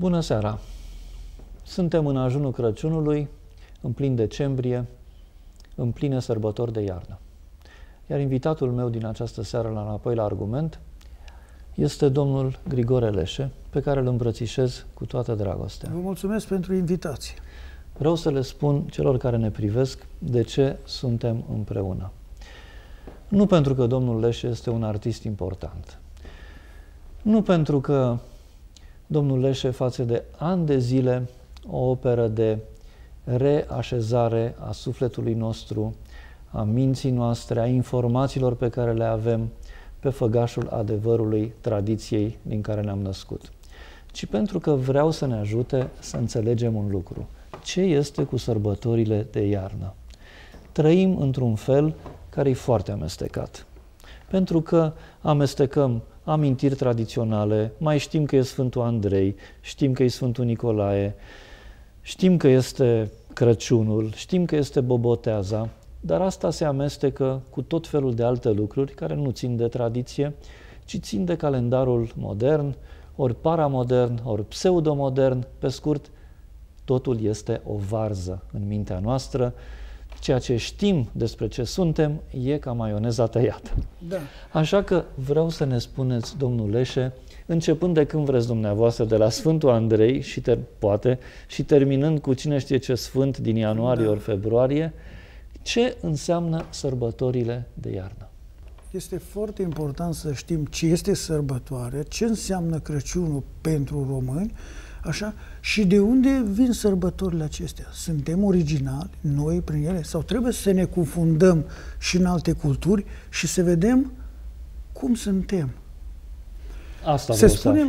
Bună seara! Suntem în ajunul Crăciunului, în plin decembrie, în pline sărbători de iarnă. Iar invitatul meu din această seară la Înapoi la Argument este domnul Grigore Leșe, pe care îl îmbrățișez cu toată dragostea. Vă mulțumesc pentru invitație. Vreau să le spun celor care ne privesc de ce suntem împreună. Nu pentru că domnul Leșe este un artist important. Nu pentru că domnul Leșe față de ani de zile o operă de reașezare a sufletului nostru, a minții noastre, a informațiilor pe care le avem pe făgașul adevărului tradiției din care ne-am născut, ci pentru că vreau să ne ajute să înțelegem un lucru. Ce este cu sărbătorile de iarnă? Trăim într-un fel care e foarte amestecat. Pentru că amestecăm amintiri tradiționale, mai știm că e Sfântul Andrei, știm că e Sfântul Nicolae, știm că este Crăciunul, știm că este Boboteaza, dar asta se amestecă cu tot felul de alte lucruri care nu țin de tradiție, ci țin de calendarul modern, ori paramodern, ori pseudomodern, pe scurt, totul este o varză în mintea noastră. Ceea ce știm despre ce suntem e ca maioneza tăiată. Da. Așa că vreau să ne spuneți, domnul Leșe, începând de când vreți dumneavoastră, de la Sfântul Andrei și terminând cu cine știe ce sfânt din ianuarie ori februarie, ce înseamnă sărbătorile de iarnă? Este foarte important să știm ce este sărbătoare, ce înseamnă Crăciunul pentru români, așa, și de unde vin sărbătorile acestea. Suntem originali, noi, prin ele, sau trebuie să ne confundăm și în alte culturi și să vedem cum suntem. Asta se spune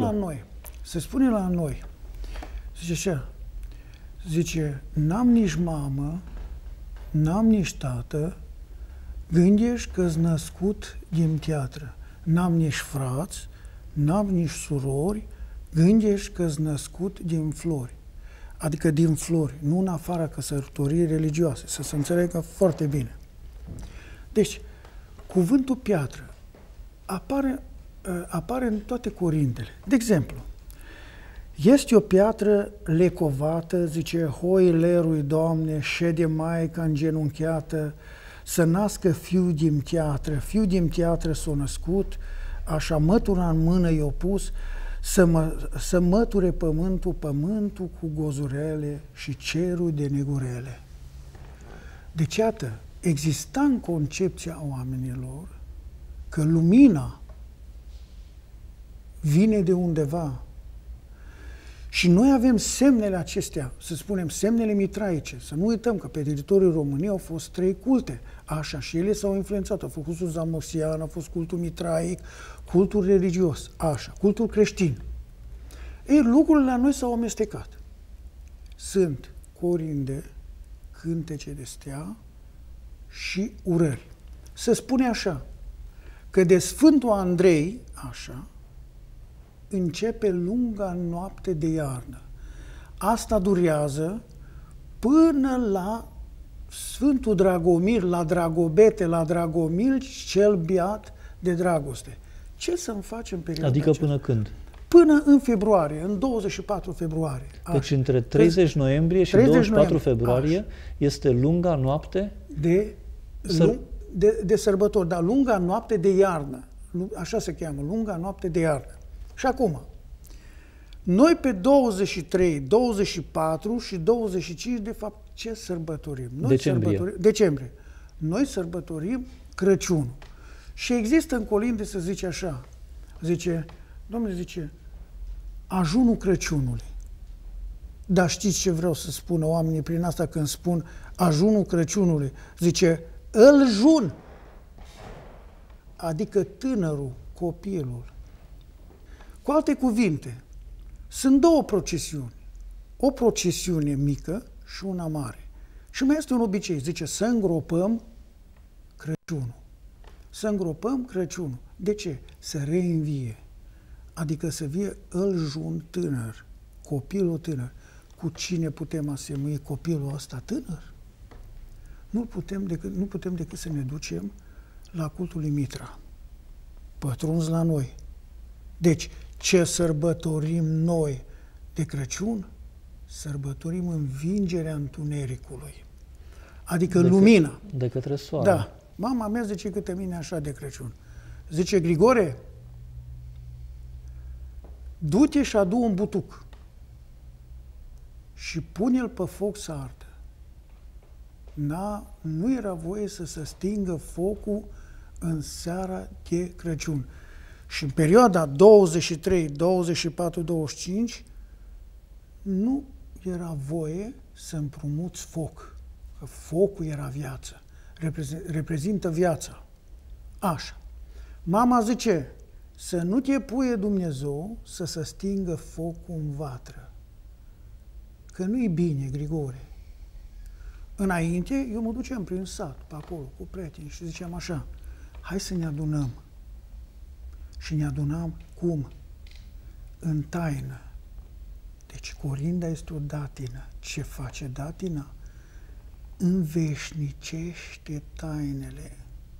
la noi, zice așa, zice, n-am nici mamă, n-am nici tată, gândești că-s născut din teatră. N-am nici frați, n-am nici surori, gândești că-s născut din flori. Adică din flori, nu în afara căsătoriei religioase, să se înțeleagă foarte bine. Deci, cuvântul piatră apare în toate corintele. De exemplu, este o piatră lecovată, zice, hoi lerui, Doamne, șede Maica îngenunchiată, să nască fiul din teatră. Fiul din teatră s-a născut, așa mătura în mână i-a pus, să măture pământul cu gozurele și cerul de negurele. Deci, iată, exista în concepția oamenilor că lumina vine de undeva. Și noi avem semnele acestea, să spunem, semnele mitraice. Să nu uităm că pe teritoriul României au fost 3 culte. Așa, și ele s-au influențat. A fost cultul zamosian, a fost cultul mitraic, cultul religios, așa, cultul creștin. Ei, lucrurile la noi s-au amestecat. Sunt corinde, cântece de stea și urări. Se spune așa, că de Sfântul Andrei, așa, începe lunga noapte de iarnă. Asta durează până la Sfântul Dragomir, la Dragobete, la Dragomir, cel beat de dragoste. Ce să-mi facem perioada Adică aceasta? până când? Până în februarie, în 24 februarie. Deci între 30 noiembrie și 24 februarie este lunga noapte de sărbători, dar lunga noapte de iarnă. Așa se cheamă, lunga noapte de iarnă. Și acum, noi pe 23, 24 și 25, de fapt, ce sărbătorim? Decembrie. Noi sărbătorim Crăciunul. Și există în colinde, să zice așa, zice, Domnule, zice, ajunul Crăciunului. Dar știți ce vreau să spună oamenii prin asta când spun ajunul Crăciunului? Zice, îl jun. Adică tânărul, copilul. Cu alte cuvinte, sunt 2 procesiuni. O procesiune mică și una mare. Și mai este un obicei, zice, să îngropăm Crăciunul. Să îngropăm Crăciunul. De ce? Să reînvie. Adică să vie îljun tânăr, copilul tânăr. Cu cine putem asemui copilul ăsta tânăr? Nu putem decât să ne ducem la cultul lui Mitra, pătruns la noi. Deci, ce sărbătorim noi De Crăciun sărbătorim învingerea întunericului, adică lumina. De către soare. Da. Mama mea zice câte mine așa de Crăciun. Zice, Grigore, du-te și adu un butuc și pune-l pe foc să ardă. Nu era voie să se stingă focul în seara de Crăciun. Și în perioada 23, 24, 25 nu era voie să împrumuți foc, că focul era viață, reprezintă viața. Așa. Mama zice, să nu te puie Dumnezeu să se stingă focul în vatră, că nu-i bine, Grigore. Înainte, eu mă duceam prin sat, pe acolo, cu prieteni și ziceam așa, hai să ne adunăm. Și ne adunam cum? În taină. Deci corinda este o datină. Ce face datina? Înveșnicește tainele.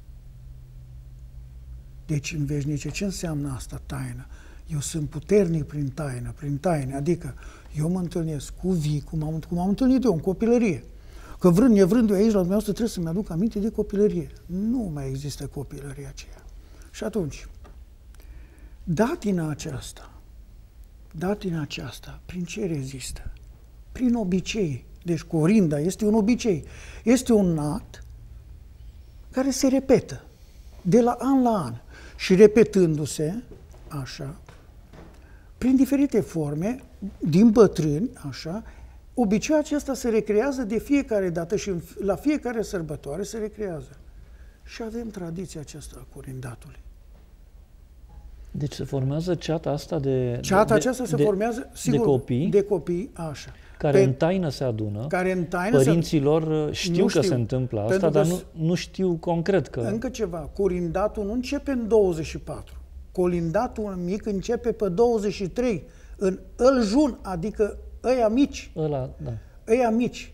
Deci înveșnice, ce înseamnă asta taină? Eu sunt puternic prin taină, adică eu mă întâlnesc cu vii, cum am întâlnit eu în copilărie. Că vrând nevrând eu aici la dumneavoastră trebuie să-mi aduc aminte de copilărie. Nu mai există copilăria aceea. Și atunci, datina aceasta, prin ce rezistă? Prin obicei. Deci corinda este un obicei. Este un act care se repetă de la an la an. Și repetându-se, așa, prin diferite forme, din bătrâni, așa, obiceiul acesta se recrează de fiecare dată și la fiecare sărbătoare se recrează. Și avem tradiția aceasta a corindatului. Deci se formează ceata asta aceasta se formează, sigur, de copii, așa. Care în taină se adună. Părinții lor știu că se întâmplă asta, dar nu știu concret că... Încă ceva, corindatul nu începe în 24. Colindatul mic începe pe 23, în Îljun, adică ăia mici. Ăia mici.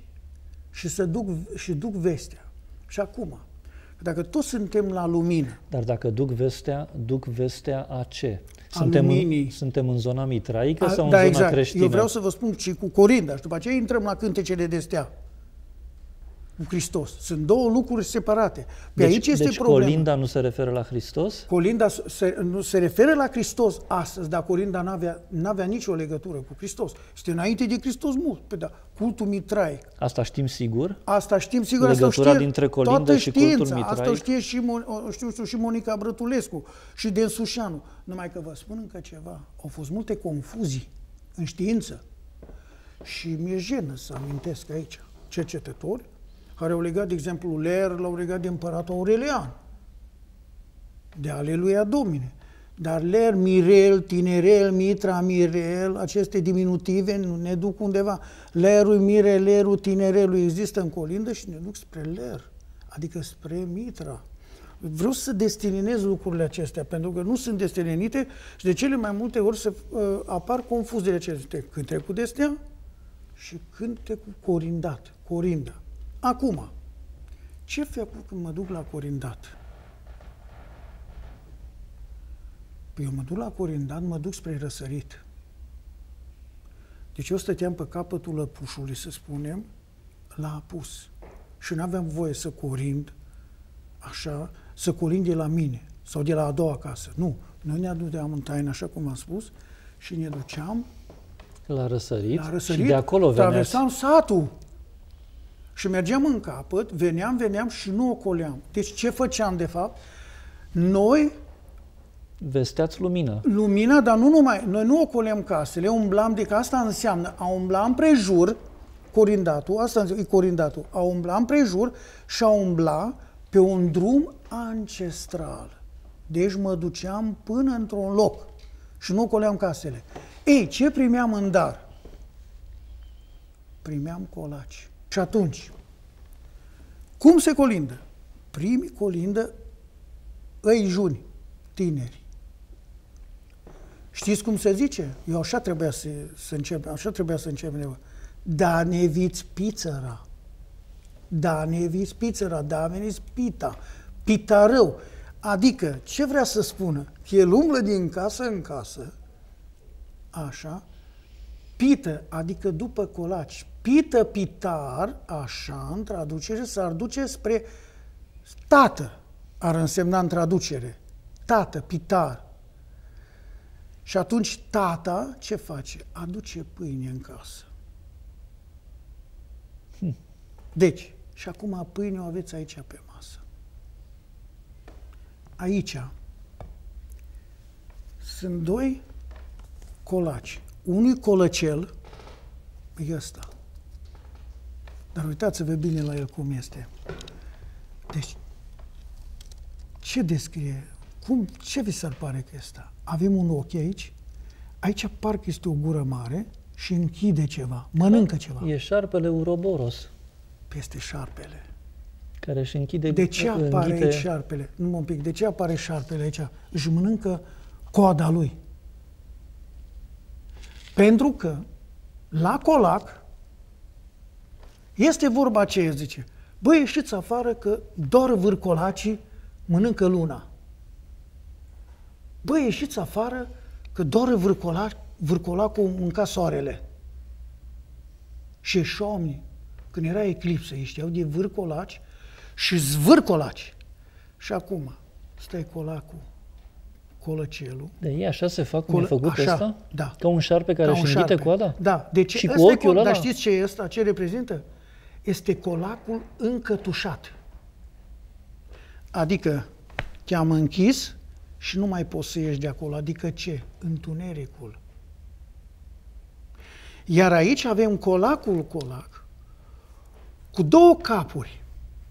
Și duc vestea. Și acum, dacă toți suntem la lumină... Dar dacă duc vestea a ce? Suntem în zona mitraică sau în zona creștină? Eu vreau să vă spun și cu corinda și după aceea intrăm la cântecele de stea. Cu Hristos. Sunt două lucruri separate. Aici este problema. Colinda nu se referă la Hristos? Colinda nu se referă la Hristos astăzi, dar colinda n-avea nicio legătură cu Hristos. Este înainte de Hristos mult. Cultul mitraic. Asta știm sigur? Asta știm sigur. Legătura dintre colindă și cultul mitraic? Asta știe și Monica Brătulescu și Den Sușanu. Numai că vă spun încă ceva. Au fost multe confuzii în știință. Și mi-e jenă să amintesc aici cercetători care au legat, de exemplu, Ler, l-au legat de împăratul Aurelian, de Aleluia Domine. Dar Ler, Mirel, Tinerel, Mitra, Mirel, aceste diminutive ne duc undeva. Lerul, Mirelul, Tinerelul există în colindă și ne duc spre Ler, adică spre Mitra. Vreau să destilinez lucrurile acestea, pentru că nu sunt destilinite și de cele mai multe ori apar confuziile acestea. Cântecul de stea și cântecul corindat, corinda. Acum, ce fac când mă duc la corindat? Păi eu mă duc la corindat, mă duc spre răsărit. Deci eu stăteam pe capătul lăpușului, să spunem, la apus. Și nu aveam voie să corind, așa, să corind de la mine sau de la a doua casă. Nu, noi ne aduceam în taină, așa cum am spus, și ne duceam la răsărit și de acolo veneați. Traversam satul. Și mergeam în capăt, veneam și nu ocoleam. Deci ce făceam de fapt? Noi vesteați lumină. Lumina, dar nu numai. Noi nu ocoleam casele, umblam, de că asta înseamnă a umbla împrejur, corindatul, asta e corindatul, a umbla împrejur și a umbla pe un drum ancestral. Deci mă duceam până într-un loc și nu ocoleam casele. Ei, ce primeam în dar? Primeam colaci. Și atunci, cum se colindă? Primii colindă Îljuni, tineri. Știți cum se zice? Eu așa trebuia să încep, Da ne viți pițăra. Da ne viți pițăra, da veniți pita. Pita rău. Adică, ce vrea să spună? El umblă din casă în casă, așa, pită, adică după colaci, pită, pitar, așa, în traducere, s-ar duce spre tată, ar însemna în traducere. Tată, pitar. Și atunci tata ce face? Aduce pâine în casă. Deci, și acum pâine o aveți aici pe masă. Aici sunt doi colaci. Unul colăcel, e ăsta. Dar uitați-vă bine la el cum este. Deci, ce descrie? Ce vi s-ar pare că este? Avem un ochi aici, aici parcă este o gură mare și închide ceva, mănâncă ceva. E șarpele Uroboros. Este șarpele. Care își închide... De ce apare aici șarpele? Nu un pic, de ce apare șarpele aici? Își mănâncă coada lui. Pentru că la colac este vorba aceea, zice, băi, ieșiți afară că doar vârcolacii mănâncă luna. Băi, ieșiți afară că doar vârcolacul mânca soarele. Și ieșeau când era eclipsă, ei știau de vârcolaci și zvârcolaci. Și acum, stai colacul, colăcelul. De ei așa se fac cum e făcut ăsta? Da. Ca un șarpe care își înghite coada? Da. Deci și cu ochiul ăla? Dar știți ce e ăsta? Ce reprezintă? Este colacul încătușat. Adică te-am închis și nu mai poți să ieși de acolo. Adică ce? Întunericul. Iar aici avem colacul colac cu două capuri.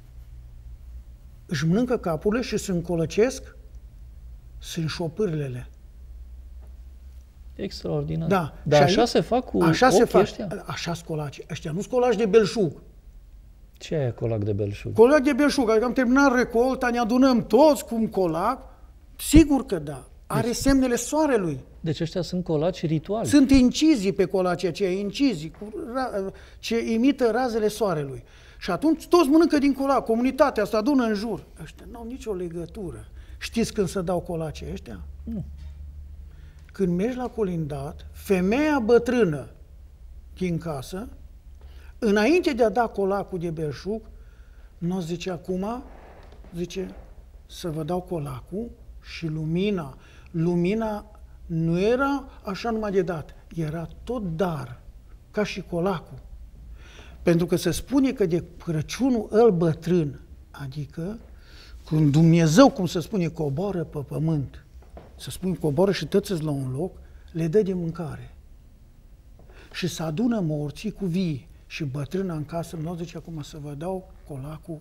Își mănâncă capurile și se încolăcesc, sunt șopârlele. Extraordinar. Da. Dar așa se fac cu ochii ăștia? Așa scolaci. Ăștia nu scolaci de belșug. Ce e colac de belșug? Colac de belșug. Adică am terminat recolta, ne adunăm toți cu un colac. Sigur că da. Are semnele soarelui. Deci ăștia sunt colaci rituali. Sunt incizii pe colaci aceia, incizii ce imită razele soarelui. Și atunci toți mănâncă din colac, comunitatea asta adună în jur. Ăștia n-au nicio legătură. Știți când se dau colacii ăștia? Nu. Când mergi la colindat, femeia bătrână din casă, înainte de a da colacul de belșug, nu zice acum, zice să vă dau colacul și lumina. Lumina nu era așa numai de dat, era tot dar, ca și colacul. Pentru că se spune că de Crăciunul îl bătrân, adică când Dumnezeu, cum se spune, coboară pe pământ, se spune coboară și tățăți la un loc, le dă de mâncare. Și se adună morții cu vii. Și bătrâna în casă, nu zice acum să vă dau colacul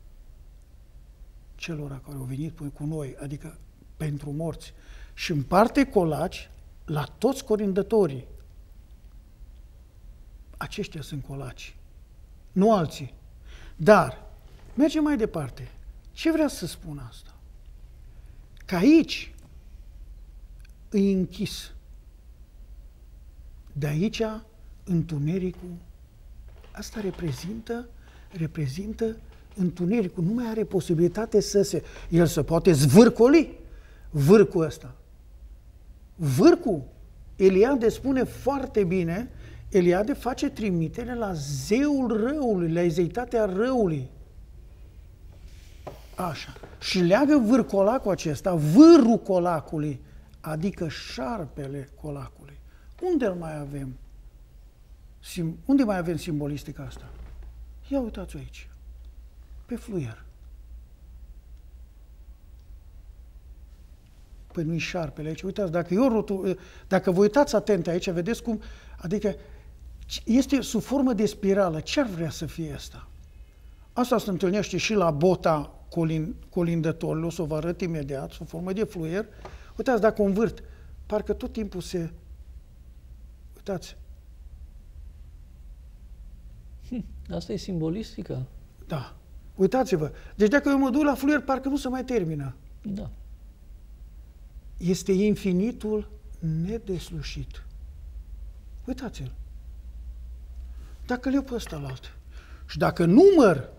celor care au venit cu noi, adică pentru morți. Și împarte colaci la toți corindătorii. Aceștia sunt colaci, nu alții. Dar, mergem mai departe. Ce vrea să spun asta? Că aici îi închis. De aici, întunericul, asta reprezintă întunericul. Nu mai are posibilitate el se poate zvârcoli vârcul ăsta. Vârcul, Eliade spune foarte bine, Eliade face trimitere la zeul răului, la ezeitatea răului. Așa. Și leagă vârcolacul acesta, vârul colacului, adică șarpele colacului. Unde mai avem? Unde mai avem simbolistica asta? Ia uitați-o aici, pe fluier. Păi nu-i șarpele aici. Uitați, dacă vă uitați atent aici, vedeți cum, adică este sub formă de spirală. Ce ar vrea să fie asta? Asta se întâlnește și la bota colindătorilor, o să vă arăt imediat, sub formă de fluier. Uitați, dacă o învârt, parcă tot timpul se... Uitați. Asta e simbolistică. Da. Uitați-vă. Deci dacă eu mă duc la fluier, parcă nu se mai termină. Da. Este infinitul nedeslușit. Uitați-l. Dacă le-o pe ăsta-lalt și dacă număr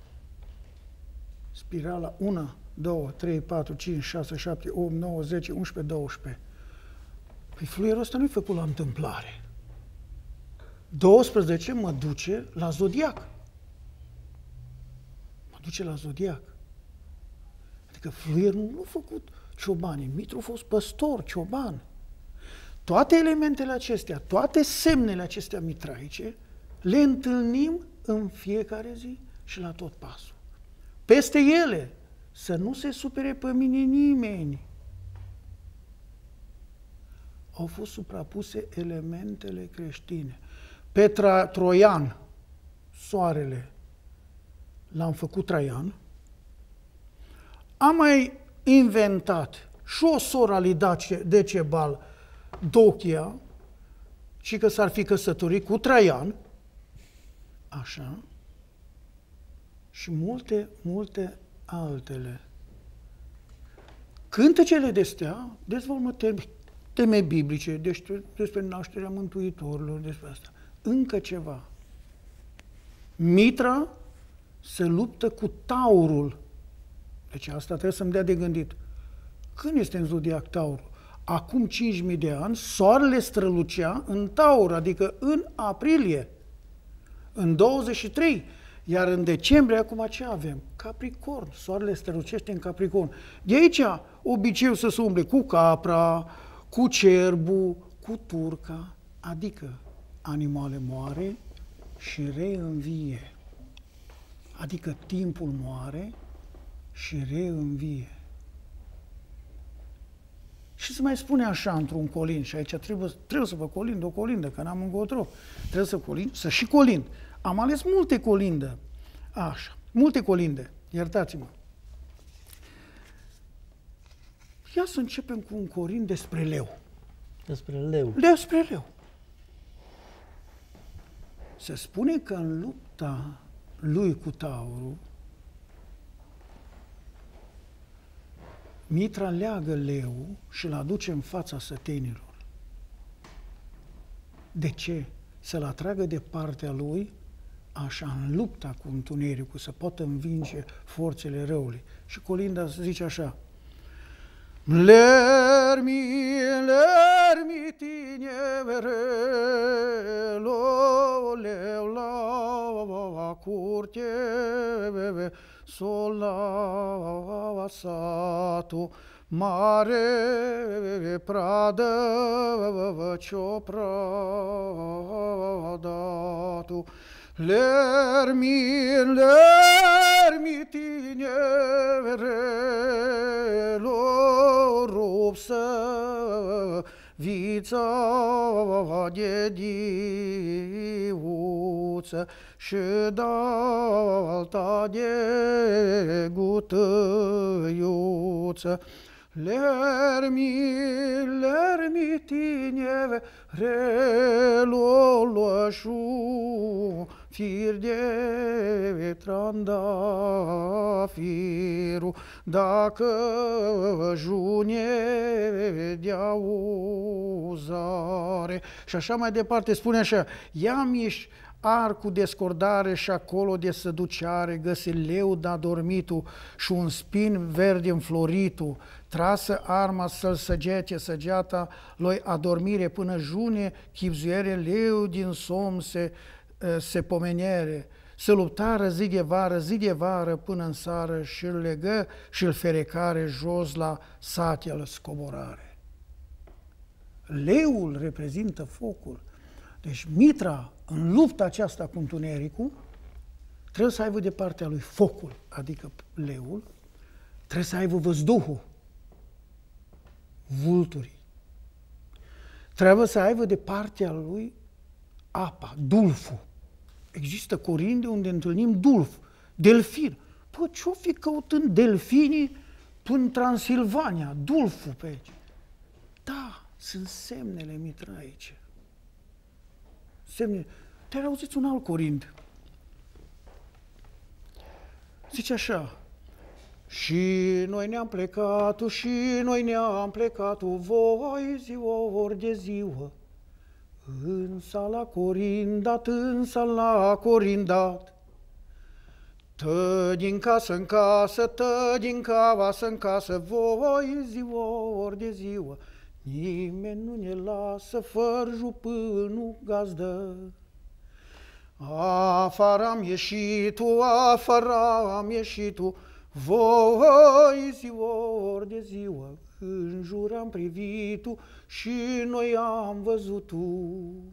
spirala 1, 2, 3, 4, 5, 6, 7, 8, 9, 10, 11, 12, păi fluierul ăsta nu-i făcut la întâmplare. 12 mă duce la zodiac. Mă duce la zodiac. Adică fluierul nu a făcut ciobani, Mitru a fost păstor, cioban. Toate elementele acestea, toate semnele acestea mitraice, le întâlnim în fiecare zi și la tot pasul. Peste ele, să nu se supere pe mine nimeni. Au fost suprapuse elementele creștine. Pe Troian, soarele, l-am făcut Traian. Am mai inventat și o sora lui Decebal, Dochia, și că s-ar fi căsătorit cu Traian, așa, și multe, multe altele. Cântecele de stea dezvoltă teme biblice, despre nașterea Mântuitorilor, despre asta. Încă ceva. Mitra se luptă cu taurul. Deci asta trebuie să-mi dea de gândit. Când este în zodiac taurul? Acum 5.000 de ani, soarele strălucea în taur, adică în aprilie, în 23, iar în decembrie, acum ce avem? Capricorn, soarele strălucește în Capricorn. De aici obiceiul să se umble cu capra, cu cerbul, cu turca, adică animale moare și reînvie. Adică timpul moare și reînvie. Și se mai spune așa într-un colind, și aici trebuie să vă colind o colindă, că n-am încotro. Trebuie să și colind. Am ales multe colinde. Așa, multe colinde, iertați-mă. Ia să începem cu un colind despre leu. Despre leu. Despre leu. Se spune că în lupta lui cu taurul, Mitra leagă leul și îl aduce în fața sătenilor. De ce? Să-l atragă de partea lui, așa, în lupta cu întunericul, să poată învinge forțele răului. Și colinda zice așa: Lermi tinerelo, leu la curte, sola satu, mare pradă ce-o pradatu. Lermi tinerelo, rupsă vița de diuță și d'alta de gutăiuță. Lermi tinerelo, loșu fir de trandafiru, dacă june de uzare. Și așa mai departe spune așa: ia-mi arcul de scordare și acolo de săduciare, găsi leu d-adormitu și un spin verde înfloritu, trasă arma să-l săgete, săgeata lui adormire până june, chipzuiere leu din somn se pomenere, se luptară zi de vară până în sară și îl legă și îl ferecare jos la satea scoborare. Leul reprezintă focul. Deci Mitra, în lupta aceasta cu întunericul, trebuie să aibă de partea lui focul, adică leul, trebuie să aibă văzduhul, vulturii. Trebuie să aibă de partea lui apa, dulful. Există corinde unde întâlnim dulf, delfin. Păi ce-o fi căutând delfinii în Transilvania, dulful pe aici? Da, sunt semnele mitraice. Semne. Te-ai auzit un alt corind. Zice așa: și noi ne-am plecat, voi ziua de ziua, în sala corindat, tă din casă în casă, tă din casă în casă, voi ziua de ziua, nimeni nu ne lasă fără jupânul gazdă. Afară am ieșit tu, afară am ieșit tu, voi ziua de ziua, în jur am privit tu și noi am văzut tu.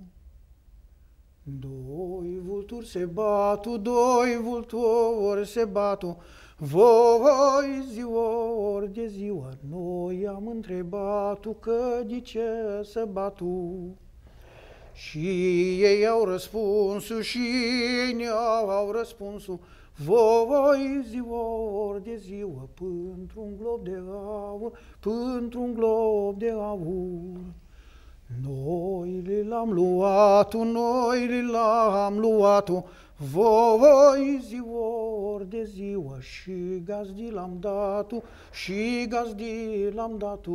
Doi vulturi se batu, doi vulturi se batu, voi ziua de ziua, noi am întrebat tu că de ce se batu. Și ei au răspuns și ei ne-au răspuns, voi ziua de ziua, pântr-un glob de aur, pântr-un glob de aur. Noi l-am luat, noi l-am luat, voi ziua de ziua, și gazdii l-am dat, și gazdii l-am dat.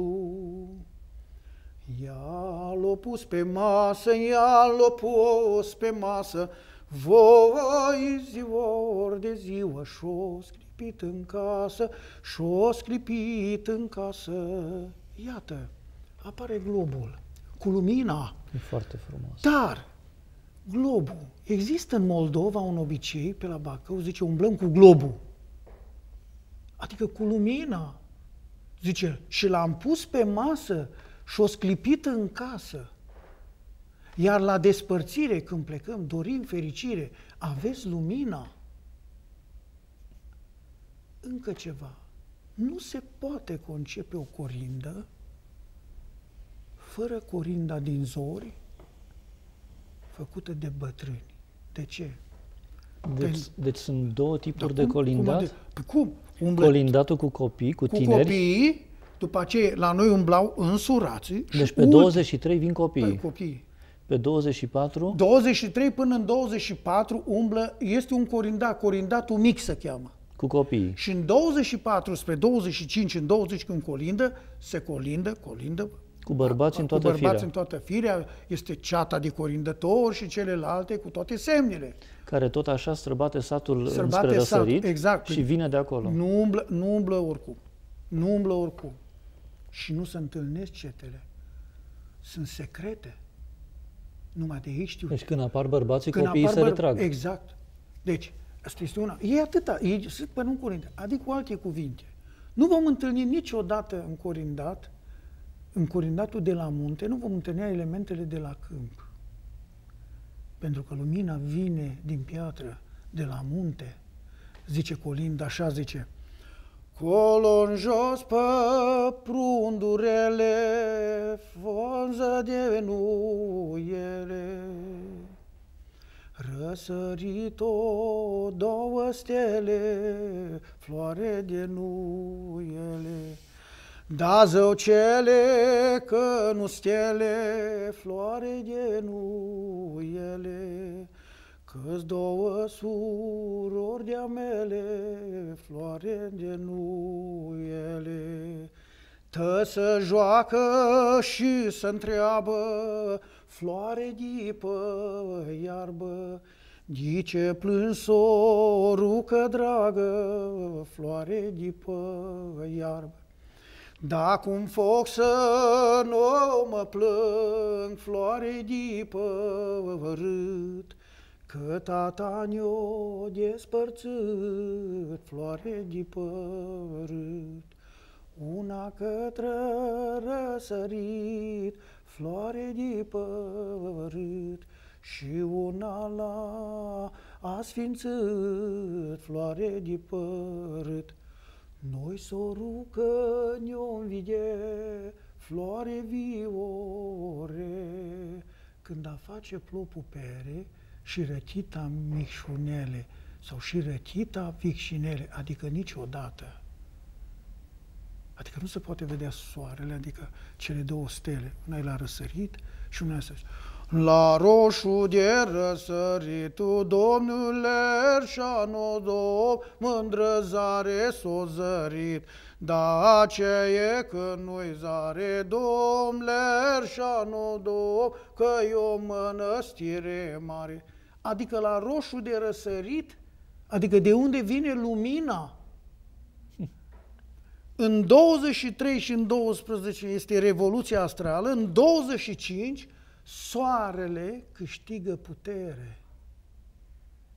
Ea l-a pus pe masă, ea l-a pus pe masă, voi ziua de ziua, și-o sclipit în casă, și-o sclipit în casă. Iată, apare globul cu lumina. E foarte frumos. Dar globul, există în Moldova un obicei, pe la Bacău, zice, umblăm cu globul. Adică cu lumina. Zice, și l-am pus pe masă și-o sclipit în casă. Iar la despărțire, când plecăm, dorim fericire, aveți lumina. Încă ceva. Nu se poate concepe o corindă fără corinda din zori, făcută de bătrâni. De ce? Deci sunt două tipuri de colindat? Cum? Colindatul cu copii, cu tineri? Cu copiii, după aceea la noi umblau însurații. Deci pe 23 vin copiii. Copiii. Pe 24? 23 până în 24 umblă, este un corindat, corindatul mic se cheamă. Cu copiii. Și în 24 spre 25, în 20 când se colindă, cu bărbați în toată firea. Cu bărbați firea. în toată firea, este ceata de corindători și celelalte cu toate semnele. Care tot așa străbate satul spre răsărit, exact. Și vine de acolo. Nu umblă oricum. Nu umblă oricum. Și nu se întâlnesc cetele. Sunt secrete. Numai de aici știu. Deci când apar bărbații, copiii se retrag. Exact. Deci, asta este una. E atâta. Ei sunt până în corindă. Adică cu alte cuvinte. Nu vom întâlni niciodată în corindat, în corindatul de la munte, nu vom întâlni elementele de la câmp. Pentru că lumina vine din piatră, de la munte. Zice Colind, așa zice: colo-n jos pe prundurele, fonză de nuiele, răsărit-o două stele, floare de nuiele. Da, zău cele, că nu stele, floare de nuiele, că-s două surori de-a mele, floare de nuiele. Tă să joacă și să întreabă, floare de pe iarbă, dice plâns o rucă dragă, floare de pe iarbă. Dacă un foc să nu mă plâng, floare de părât, că tata ne-o despărțit, floare de părât. Una către răsărit, floare de părât, și una la asfințit, floare de părât. Noi sorucă ne-o învide, floare viore, când a face plopul pere și răchita micșunele, sau și răchita vicșinele, adică niciodată. Adică nu se poate vedea soarele, adică cele două stele, una e la răsărit și una e la la roșu de răsăritul, Domnule Erșanodom, mândră zare s-o zărit, da ce e că nu-i zare, Domnule Erșanodom, că e o mănăstire mare. Adică la roșu de răsărit, adică de unde vine lumina. În 23 și în 12 este revoluția astrală, în 25 soarele câștigă putere.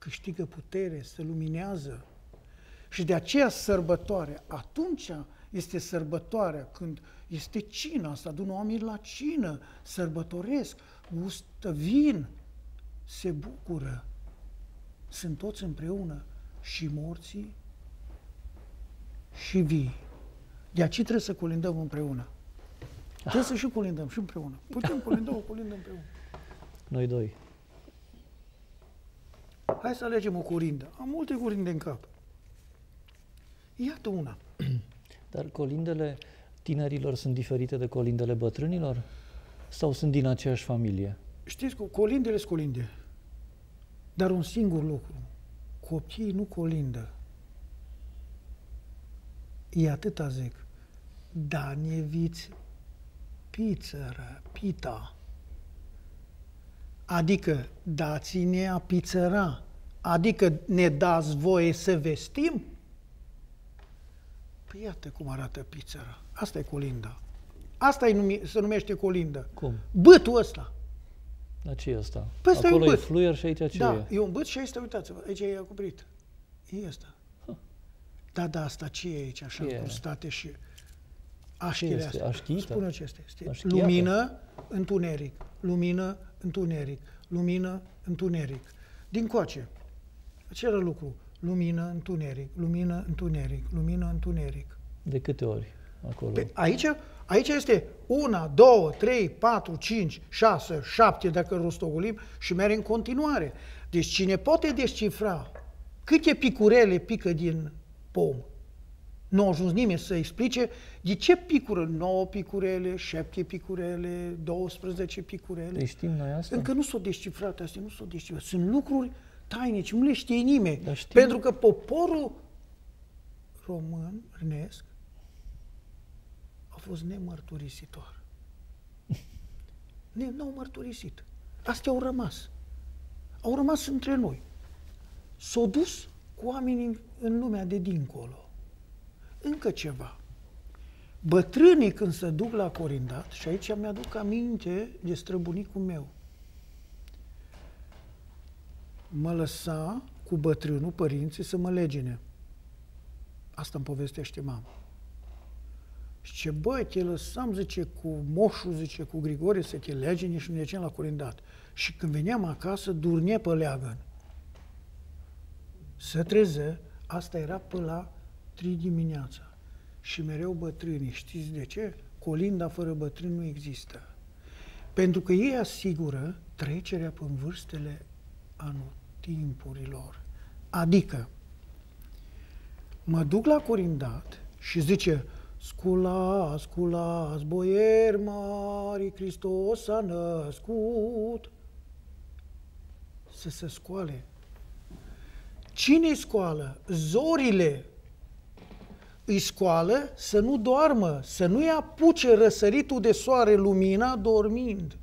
câștigă putere, se luminează. Și de aceea sărbătoare, atunci este sărbătoarea, când este cina, se adună oamenii la cină, sărbătoresc, gustă vin, se bucură. Sunt toți împreună, și morții, și vii. De aceea trebuie să colindăm împreună. Trebuie să și colindăm și împreună. Putem colinda împreună. Noi doi. Hai să alegem o colindă. Am multe colinde în cap. Iată una. Dar colindele tinerilor sunt diferite de colindele bătrânilor? Sau sunt din aceeași familie? Știți, colindele sunt colinde. Dar un singur lucru. Copiii nu colindă. E atâta zic. Danieviți pițără, pita. Adică dați-ne a pițăra. Adică ne dați voie să vestim? Păi iată cum arată pițăra. Asta e colinda. Asta se numește colindă. Cum? Bătul ăsta. Dar ce e ăsta? Păi ăsta Acolo e un e băt. fluier și aici ce Da, e? e un băt și aici, uitați-vă, aici e acoperit. E ăsta. Da, asta ce e aici, așa, încrustate și așchile este? astea. Așchită? Spune ce este. Așchiată? Lumină, întuneric, lumină, întuneric, lumină, întuneric. Din coace, acela lucru, lumină, întuneric, lumină, întuneric, lumină, întuneric. De câte ori acolo? Pe aici este 1, 2, 3, 4, 5, 6, 7 dacă rostogolim și merge în continuare. Deci cine poate descifra câte picurele pică din pom, nu a ajuns nimeni să explice de ce picură 9 picurele, 7 picurele, 12 picurele. Deci știm noi asta? Încă nu s-au descifrat astea, nu s-au descifrat. Sunt lucruri tainice, nu le știe nimeni. știm. Pentru că poporul românesc a fost nemărturisitor. N-au mărturisit. Astea au rămas. Au rămas între noi. S-au dus cu oamenii în lumea de dincolo. Încă ceva. Bătrânii când se duc la corindat, și aici mi-aduc aminte de străbunicul meu, mă lăsa cu bătrânul, părinții, să mă legine. Asta îmi povestește mama. Și ce, băi, te lăsam, zice, cu moșul, zice, cu Grigore să te legine și ne ducem la corindat. Și când veneam acasă, durne pe leagăn. Se treză, asta era până la 3 dimineața. Și mereu bătrânii, știți de ce? Colinda fără bătrâni nu există. Pentru că ei asigură trecerea prin vârstele anotimpurilor. Adică, mă duc la corindat și zice, sculați, sculați, boieri mari, Hristos s-a născut. Să se scoale. Cine-i scoală? Zorile îi scoală să nu doarmă, să nu-i apuce răsăritul de soare, lumina, dormind.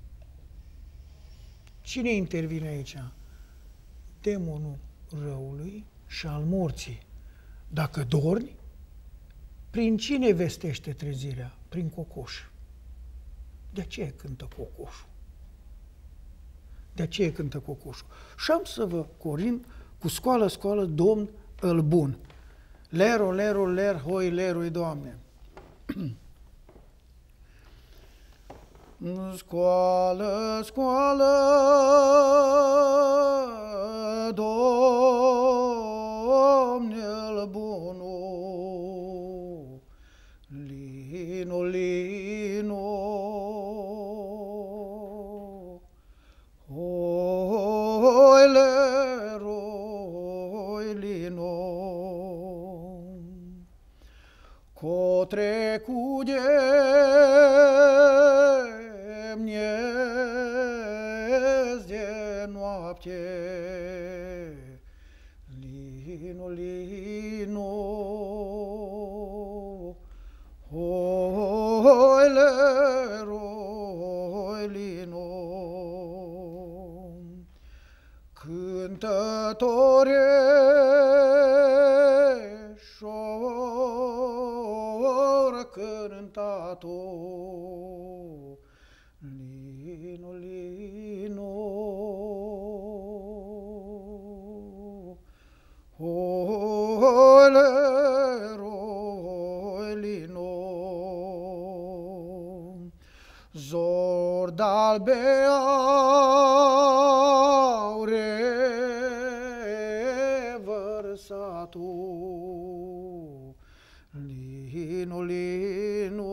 Cine intervine aici? Demonul răului și al morții. Dacă dormi, prin cine vestește trezirea? Prin cocoș. De aceea cântă cocoșul. De aceea cântă cocoșul. Și am să vă corind cu scoală, scoală, Domn îl bun. Lero, lero, ler, hoi, lerui, Doamne. Scoală, scoală, Domnul bunul, lino, lino, hoi, leroi, lino, cotre cudem de noapte, lino, lino, hoi, leroi, lino, cântătoreșor cântato, lino, lino. zor d'albe aure vărsat-o, lino, lino,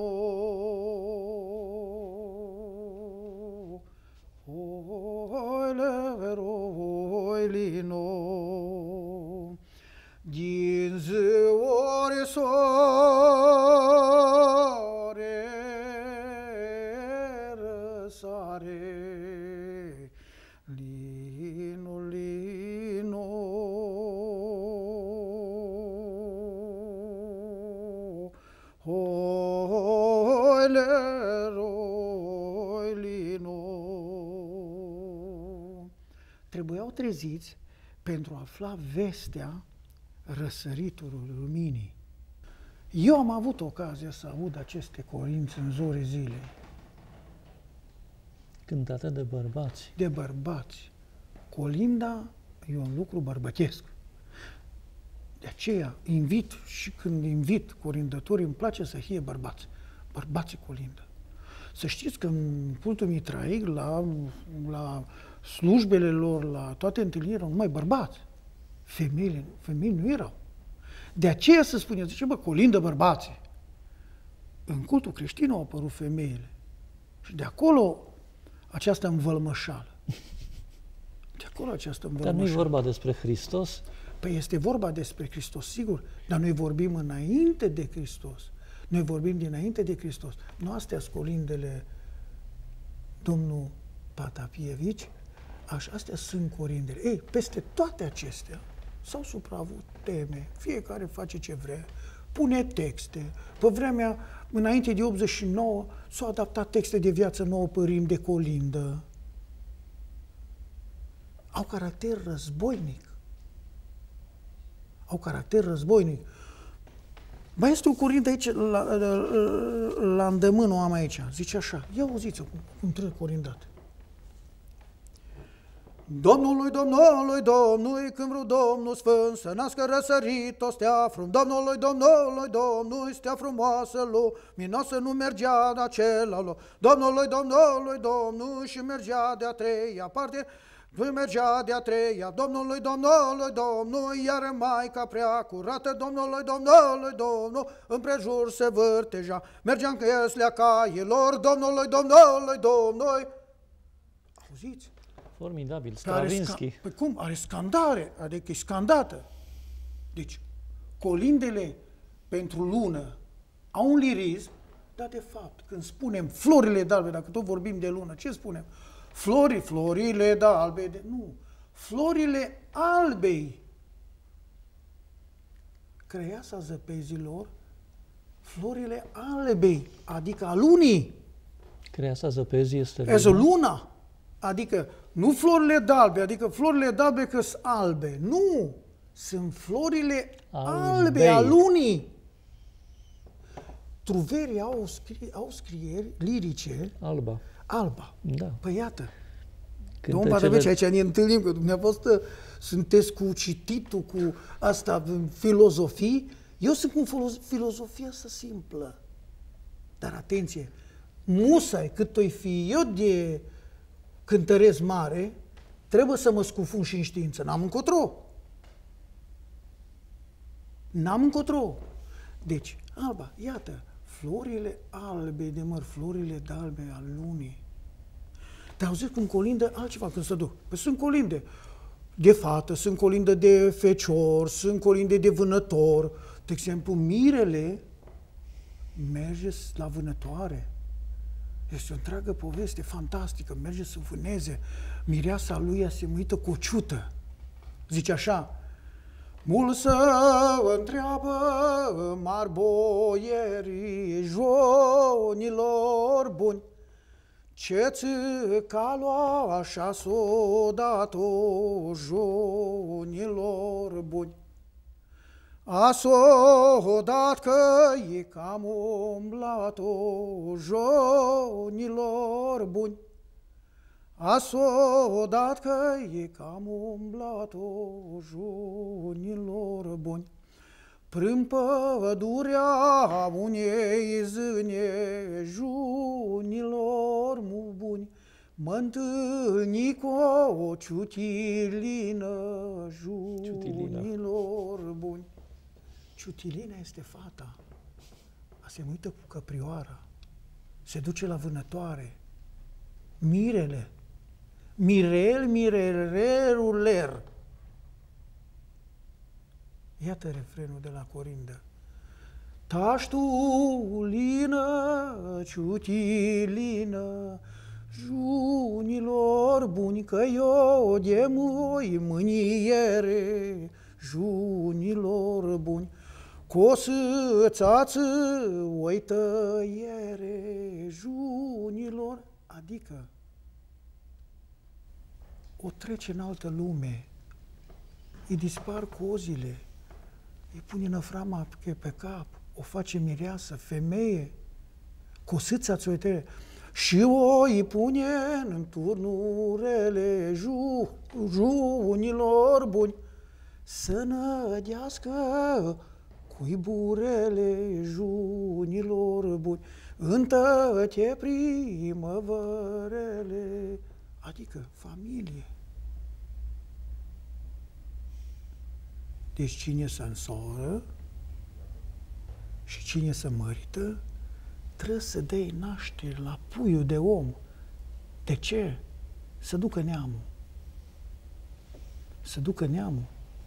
oi leveroi lino, din ziori soare răsare, lino, lino, oi leroi lino. Trebuiau treziți pentru a afla vestea răsăritului luminii. Eu am avut ocazia să aud aceste corinți în zorii zilei. Cântate de bărbați. De bărbați. Colinda e un lucru bărbătesc. De aceea invit și când invit corindătorii, îmi place să fie bărbați. Bărbații colindă. Să știți că în cultul mitraic, la slujbele lor, la toate întâlnirile, erau numai bărbați. Femei nu erau. De aceea se spune, zice, bă, colindă bărbații. În cultul creștin au apărut femeile. Și de acolo această învălmășală. De acolo această învălmășală. Dar nu e vorba despre Hristos? Păi este vorba despre Hristos, sigur, dar noi vorbim înainte de Hristos. Noi vorbim dinainte de Hristos. Nu astea sunt colindele domnul Patapievici, așa, astea sunt colindele. Ei, peste toate acestea s-au supravut teme, fiecare face ce vrea, pune texte. Pe vremea, înainte de 89, s-au adaptat texte de Viață Nouă pe rim de colindă. Au caracter războinic. Au caracter războinic. Mai este o corindă aici, la îndemână o am aici. Zice așa, ia auziți-o cum trebuie corindat. Domnului, Domnului, Domnului, când vreau Domnul Sfânt să nască răsărit o stea frum. Domnului, Domnului, Domnului, stea frumoasă, luminoasă, nu mergea de acela loc. Domnului, Domnului, Domnului, și mergea de-a treia parte, mergea de-a treia, Domnului, Domnului, Domnului, iar Maica prea curată, Domnului, Domnului, Domnului, împrejur se vârteja, mergea în căieslea caielor, Domnului, Domnului, Domnului. Auziți? Formidabil, Stravinsky. Păi cum? Are scandare, adică e scandată. Deci, colindele pentru lună au un lirism, dar de fapt, când spunem florile d'albe, dacă tot vorbim de lună, ce spunem? Florile d'albe, nu, florile albei. Creiasa zăpezilor, florile albei, adică a lunii. Creiasa zăpezii este luna. Adică nu florile d'albe, adică florile d'albe că sunt albe. Nu! Sunt florile albe a lunii. Truverii au scrieri lirice. Alba. Da. Păi iată. Domnul Patapeci, aici ne întâlnim, că dumneavoastră sunteți cu cititul, cu asta, filozofii. Eu sunt cu filozofia asta simplă. Dar atenție, musai, cât o-i fi eu de cântăresc mare, trebuie să mă scufund și în știință. N-am încotro. Deci, alba, iată, florile albe de măr, florile d'albe al lunii. Te auzi cum colindă altceva când se duc. Păi sunt colinde de fată, sunt colinde de fecior, sunt colinde de vânător. De exemplu, mirele merge la vânătoare. Este o întreagă poveste fantastică, merge să vâneze. Mireasa lui asemuită cociută. Zice așa, mult să întreabă mari boierii jonilor buni, ce-ți calua așa s-o dat-o jonilor buni. A s-o dat că e cam umblat-o jonilor buni. A s-o dat că e cam umblat-o jonilor buni. Prin pădurea unei zâne junilor mă întâlni cu o ciutilină, junilor buni. Ciutilina este fata. A se uită cu căprioara. Se duce la vânătoare. Mirele. Mirel, mirereruler. Iată refrenul de la Corindă. Taștulină, ciutilină, junilor buni, că eu de moi mâniere, junilor buni, cosățață, oi tăiere, junilor, adică o trece în altă lume, îi dispar cozile, îi pune năframa pe cap, o face mireasă, femeie, cosâța ți-o tăie, și o îi pune în turnurele junilor buni, să nădească cuiburele junilor buni, întăte primăvărele, adică familie. Deci cine se însoră și cine se mărită, trebuie să dai naștere la puiul de om. De ce? Să ducă neamul. Să ducă neamul.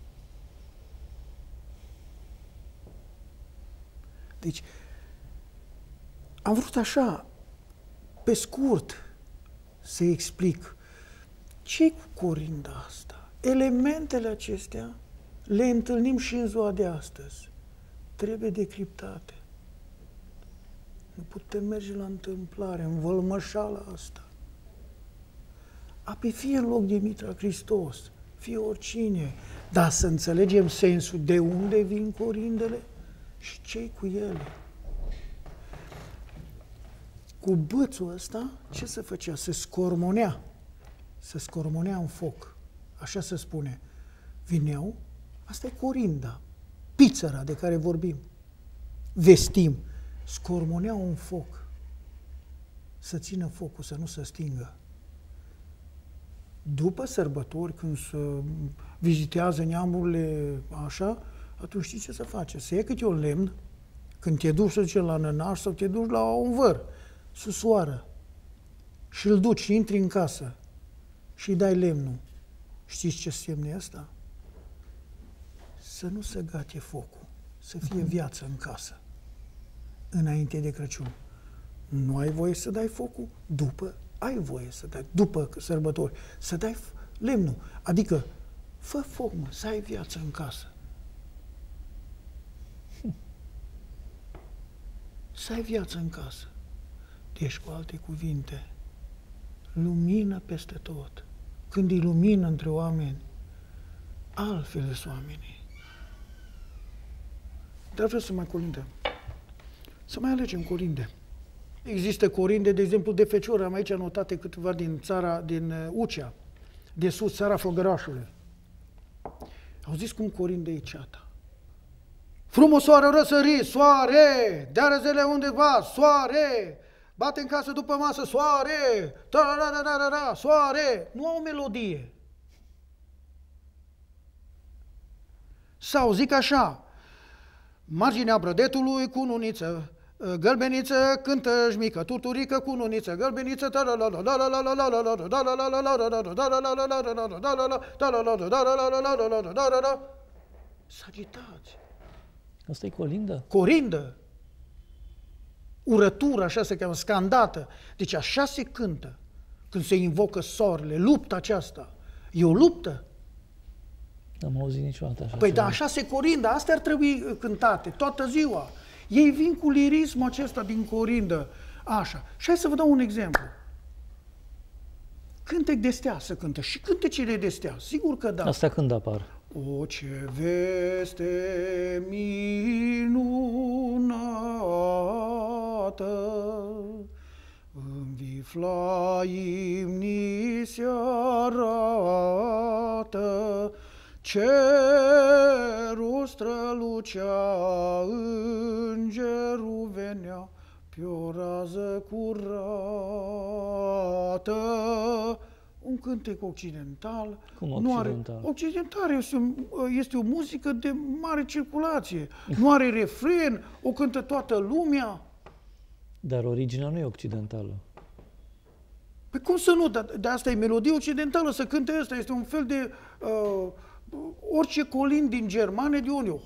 Deci, am vrut așa, pe scurt, să explic ce-i cu Corinda asta. Elementele acestea le întâlnim și în ziua de astăzi. Trebuie decriptate. Nu putem merge la întâmplare, în vălmășala asta. Apoi fie în loc de Mitra Hristos, fie oricine, dar să înțelegem sensul de unde vin corindele și ce-i cu ele. Cu bățul ăsta, ce se făcea? Se scormonea. Se scormonea în foc. Așa se spune. Vineau, asta e corinda, pițăra de care vorbim. Vestim. Scormoneau în foc. Să țină focul, să nu se stingă. După sărbători, când se vizitează neamurile așa, atunci știi ce se face? Se ia câte un lemn, când te duci, să zice, la nănaș sau te duci la un văr, susoară, și îl duci și intri în casă și îi dai lemnul. Știți ce semn e ăsta? Să nu se gate focul, să fie viață în casă, înainte de Crăciun. Nu ai voie să dai focul, după ai voie să dai, după sărbători, să dai lemnul. Adică, fă foc, mă, să ai viață în casă. Să ai viață în casă. Deci, cu alte cuvinte, lumină peste tot. Când e lumină între oameni, altfel sunt oamenii. Dar vreau să mai colindăm. Să mai alegem colinde. Există corinde, de exemplu, de feciori. Am aici anotate câteva din țara, din Ucea, de sus, țara Făgărașului. Au zis cum corinde e ceata. Frumosoară răsări, soare, dea răzele undeva, soare, bate în casă după masă, soare, ta-ra-ra-ra-ra-ra, soare. Nu au melodie. Sau zic așa, marginea brădetului cu nuniță, gălbeniță cântă șmică, turturică cu nuniță, gălbeniță, să agitați. Asta e colindă? Corindă. Urătură, așa se cheamă, scandată. Deci așa se cântă când se invocă soarele, lupta aceasta. E o luptă. N-am auzit niciodată așa. Păi da, așa se corindă, astea ar trebui cântate toată ziua. Ei vin cu lirismul acesta din corindă, așa. Și hai să vă dau un exemplu. Cântec de stea să cântă și cântecele de stea, sigur că da. Astea când apar? O, ce veste minunată, în Viflaim ni se arată, cerul strălucea, îngerul venea pe o rază curată. un cântec occidental. Cum occidental? Occidental este o muzică de mare circulație. Nu are refren, o cântă toată lumea. Dar originea nu e occidentală. Păi cum să nu? De asta e melodie occidentală, să cânte ăsta. Este un fel de... orice colind din germane de unde?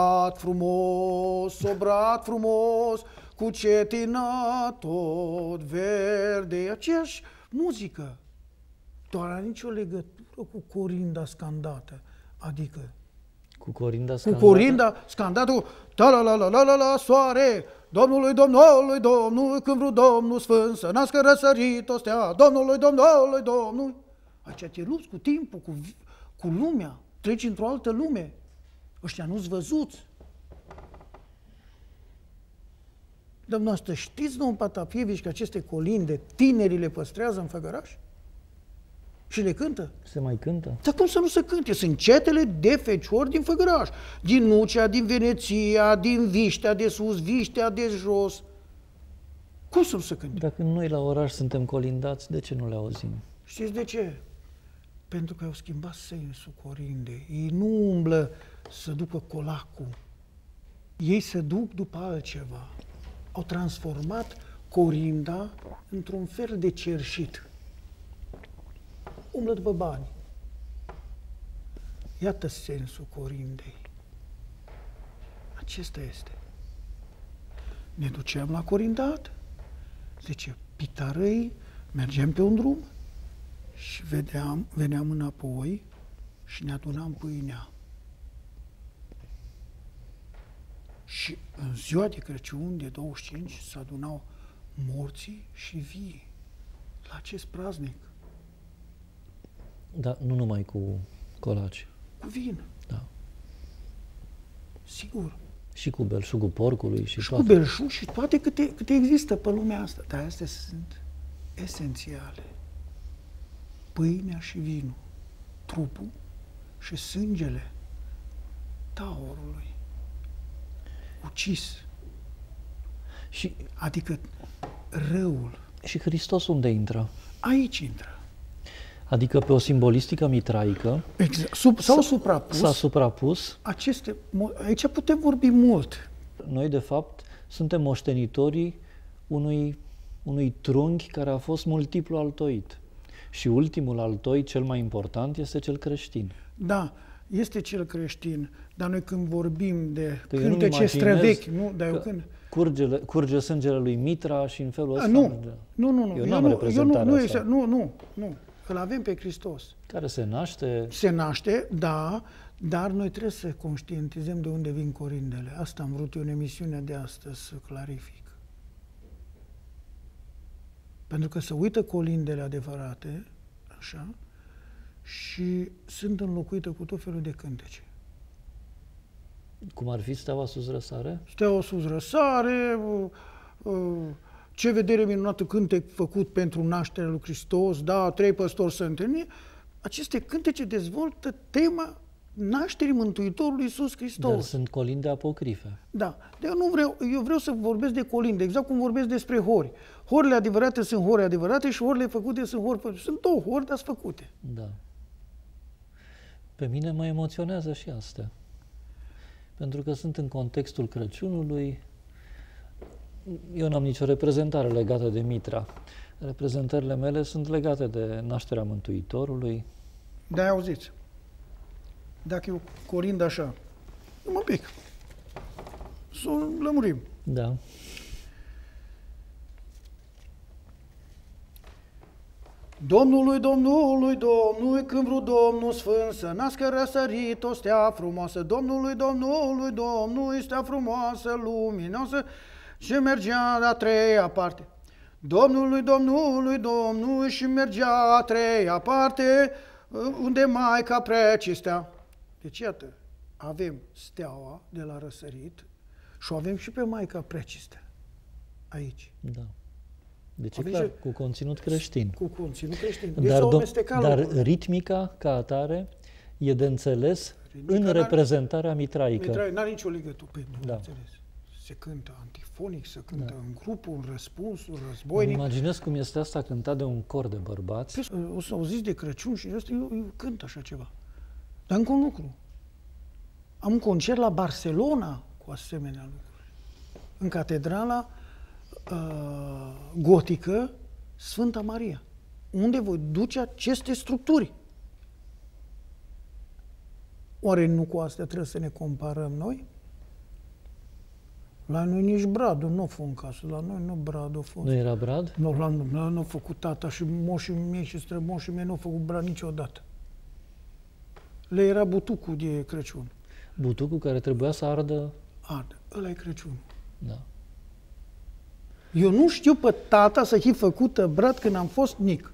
O brat frumos, cu cetina tot verde. E aceeași muzică. Doar are nicio legătură cu corinda scandată. Adică... Cu corinda scandată? Cu corinda scandată, ta-la-la-la-la-la, soare, Domnului, când vreau Domnul Sfânt să nască răsărit o stea, Domnului, Aici te lupți cu timpul, cu lumea, treci într-o altă lume. Ăștia nu-s văzuți. Dumneavoastră, știți, domnul Patapievici, că aceste colinde tinerii le păstrează în Făgăraș? Și le cântă? Se mai cântă? Dar cum să nu se cânte? Sunt cetele de feciori din Făgăraș. Din Nucea, din Veneția, din Viștea de sus, Viștea de jos. Cum să nu se cânte? Dacă noi la oraș suntem colindați, de ce nu le auzim? Știți de ce? Pentru că au schimbat sensul corindei. Ei nu umblă să ducă colacul. Ei se duc după altceva. Au transformat corinda într-un fel de cerșit. Umblă după bani. Iată sensul corindei. Acesta este. Ne duceam la corindat, zice, pitarăi, mergeam pe un drum și veneam înapoi și ne adunam pâinea. Și în ziua de Crăciun, de 25, se adunau morții și vii la acest praznic. Da, nu numai cu colaci. Cu vin. Da. Sigur. Și cu belșugul porcului și cu toate. belșug și toate câte există pe lumea asta. Dar astea sunt esențiale. Pâinea și vinul, trupul și sângele taurului ucis. Și, adică răul. Și Hristos unde intră? Aici intră. Adică pe o simbolistică mitraică exact. S-a suprapus. Aici putem vorbi mult. Noi, de fapt, suntem moștenitorii unui trunghi care a fost multiplu altoit. Și ultimul altoi, cel mai important, este cel creștin. Da, este cel creștin, dar noi când vorbim de cântece străvechi, nu? Dar eu când... curge sângele lui Mitra și în felul ăsta... Nu. Eu n-am reprezentarea asta. Nu. Îl avem pe Hristos. Care se naște... Se naște, da, dar noi trebuie să conștientizăm de unde vin corindele. Asta am vrut eu în emisiunea de astăzi să clarific. Pentru că se uită colindele adevărate, așa, și sunt înlocuite cu tot felul de cântece. Cum ar fi Steaua sus răsare? Steaua sus răsare, ce vedere minunată, cântec făcut pentru nașterea lui Hristos, da, 3 păstori să întâlni. Aceste cântece dezvoltă tema nașterii Mântuitorului Iisus Hristos. Dar sunt colinde apocrife. Da. Eu vreau să vorbesc de colinde, exact cum vorbesc despre hori. Horile adevărate sunt hori adevărate și horile făcute sunt hori făcute. Sunt două hori, dar sunt făcute. Da. Pe mine mă emoționează și astea. Pentru că sunt în contextul Crăciunului. Eu n-am nicio reprezentare legată de Mitra. Reprezentările mele sunt legate de nașterea Mântuitorului. Da, auziți. Dacă eu corind așa, nu mă pic. Să o lămurim. Da. Domnului, când vreau Domnul Sfânt să nască răsărit o stea frumoasă. Domnului, stea frumoasă, luminoasă și mergea la 3-a parte. Domnului și mergea a 3-a parte, unde Maica Precistea. Deci iată, avem steaua de la răsărit și o avem și pe Maica Precistea aici. Da. Deci e clar, cu conținut creștin. Cu conținut creștin. Dar ritmica, ca atare, e de înțeles în reprezentarea mitraică. N-are nicio legătură, pe înțeles. Se cântă antifonic, se cântă în grupul, în răspunsul, Îmi războinic. imaginez cum este asta cântat de un cor de bărbați. O să auziți de Crăciun și eu cânt așa ceva. Dar încă un lucru. Am un concert la Barcelona cu asemenea lucruri. În catedrala gotică Sfânta Maria, unde voi duce aceste structuri. Oare nu cu astea trebuie să ne comparăm noi? La noi nici Bradul nu a fost în casă, la noi nu Bradul a fost. Nu era Brad? Nu, la noi nu a făcut tata și moșii mei și strămoșii mei nu au făcut Brad niciodată. Le era butucul de Crăciun. Butucul care trebuia să ardă? Ardă, ăla e Crăciun. Da. Eu nu știu pe tata să fi făcută brad când am fost mic.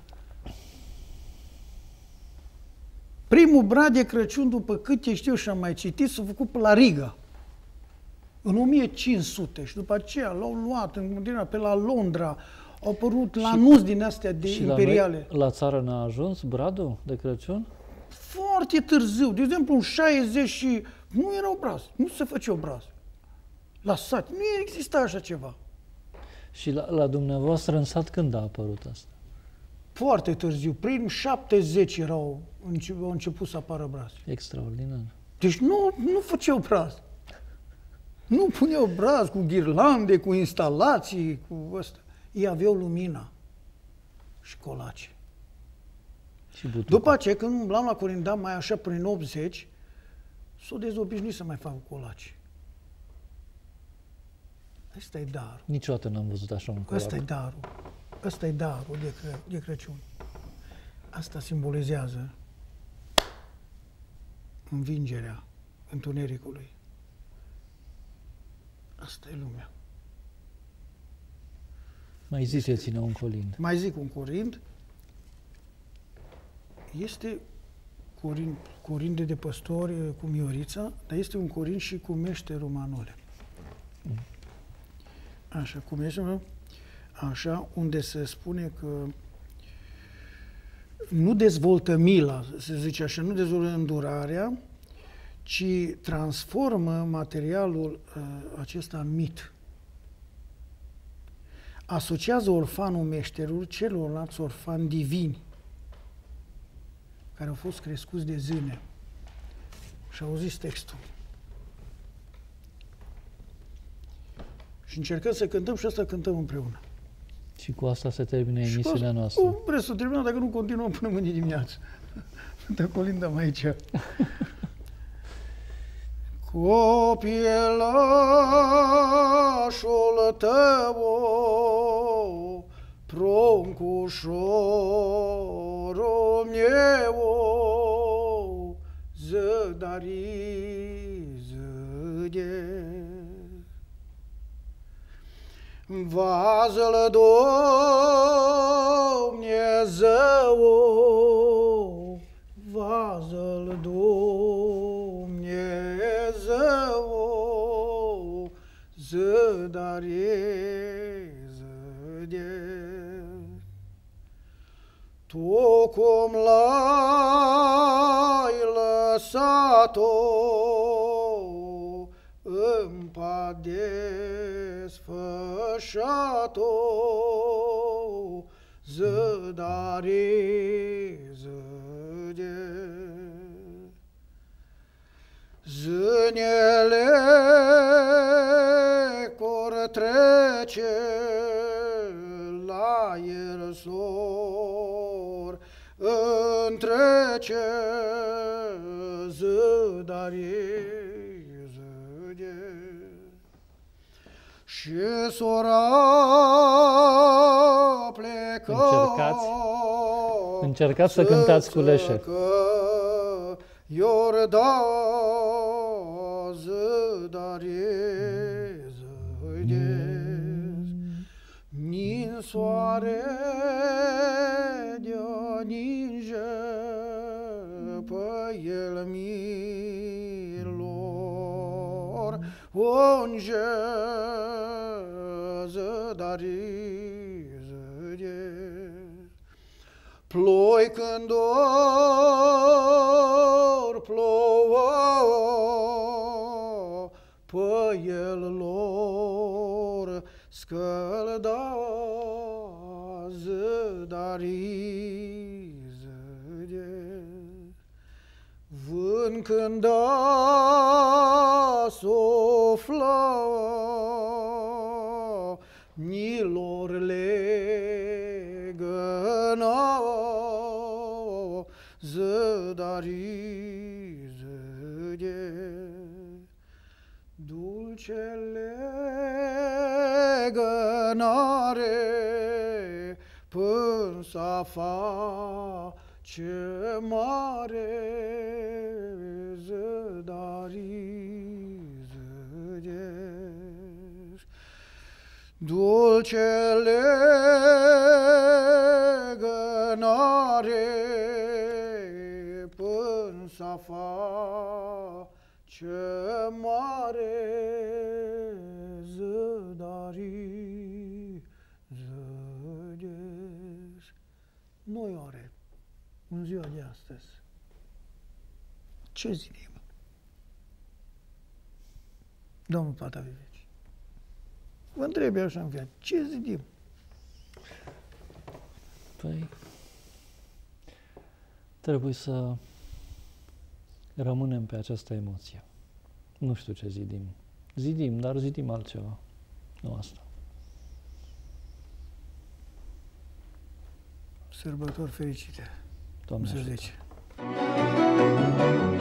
Primul brad de Crăciun, după câte știu și am mai citit, s-a făcut pe la Riga. În 1500 și după aceea l-au luat pe la Londra, au apărut lanuți din astea de Și imperiale. la noi, la țară n-a ajuns bradul de Crăciun? Foarte târziu, de exemplu în 60 și nu era obraz, nu se făcea obraz. La sat, nu exista așa ceva. Și la dumneavoastră în sat când a apărut asta? Foarte târziu, prin 70 au început să apară obraz. Extraordinar. Deci nu făceau obraz. Nu puneau obraz cu ghirlande, cu instalații, cu ăsta. Ei aveau lumina și colace. Și butucul. După aceea, când umblam la Colinda, mai așa prin 80, s-o dezobișnuit să mai fac colace. Ăsta e darul. Niciodată n-am văzut așa un colac. Ăsta e darul. Ăsta e darul de Crăciun. Asta simbolizează învingerea întunericului. Asta e lumea. Mai ziceți-ne un colind. Mai zic un corind. Este corinde de păstori cu Miorița, dar este un corind și cu meșterul Manole. Așa, cu meșterul, așa, unde se spune că nu dezvoltă mila, se zice așa, nu dezvoltă îndurarea, ci transformă materialul acesta în mit. Asociază orfanul meșterului celorlalți orfani divini care au fost crescuți de zâne. Și auziți textul. Și încercăm să cântăm și asta cântăm împreună. Și cu asta se termină emisiunea noastră. Vreți să terminăm dacă nu continuăm până mâine dimineață. Te colindăm aici. Copilașul tău, proncușorul meu, zădari zăde. Vază-l Dumnezeu, vază-l Dumnezeu, zădare zăde. Tu cum l-ai lăsat-o în desfășat-o, zădare zăde. Zânele cor trece la el sor, întrece zădare zăde. Și sora plecă. Încercați să cântați cu Leșe. Iorda zădare zăde. Nin soare de-a ninge pe el milor, onge zădare zăde. Ploi când or plouă pe el lor, scălda zădarii zăde, vânt când da sofla, nilor legăna zădarii zăde, dulce legănare până s-a face mare zădarii zăde, dulce legănare până s-a face mare zădarii zădesc. Noi oare, în ziua de astăzi, ce zidim? Domnul Patavivici, vă întreb eu așa în viață, ce zidim? Păi, trebuie să rămânem pe această emoție. Nu știu ce zidim. Zidim, dar zidim altceva. Nu asta. Sărbători fericite! Doamne să ajută. zice.